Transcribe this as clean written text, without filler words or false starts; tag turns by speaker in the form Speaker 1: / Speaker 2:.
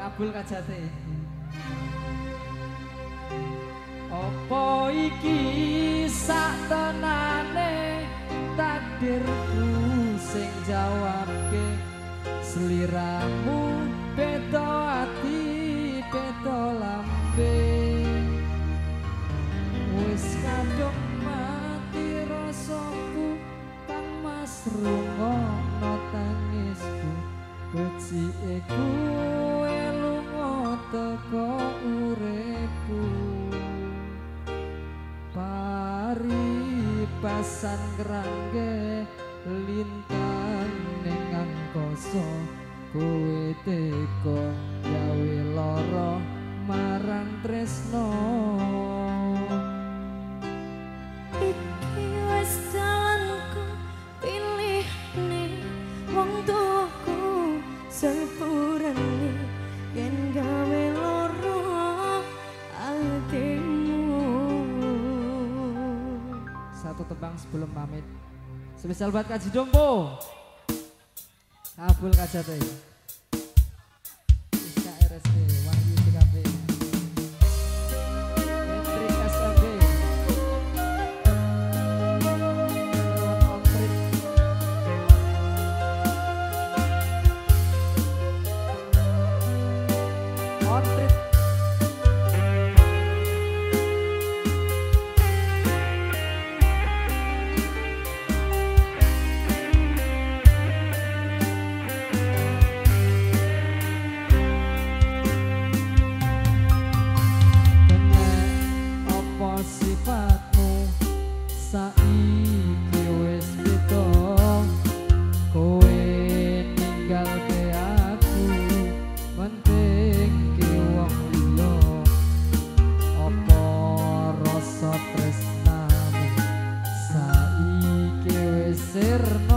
Speaker 1: kabul kajate. Apa iki saktenane takdirku sing jawabke sliramu beda ati beda lambe wis kadung mati rasaku kang mas rungono tangisku becike kowe lunga teko uripku paribasan krangge lintang ning angkasa kowe teko gawe lara marang tresno
Speaker 2: iki wis dalanku pilihne wong tuaku sepurane yen gawe lara atimu.
Speaker 1: Satu tebang sebelum pamit spesial buat Kaji Dompo kabul kajate Iska RSD Wahyu TKP Hendrik SMB On Trip On Trip sifatmu saiki wis beda kowe ninggalke aku mentingke wong liya apa rasa tresnamu saiki wis sirna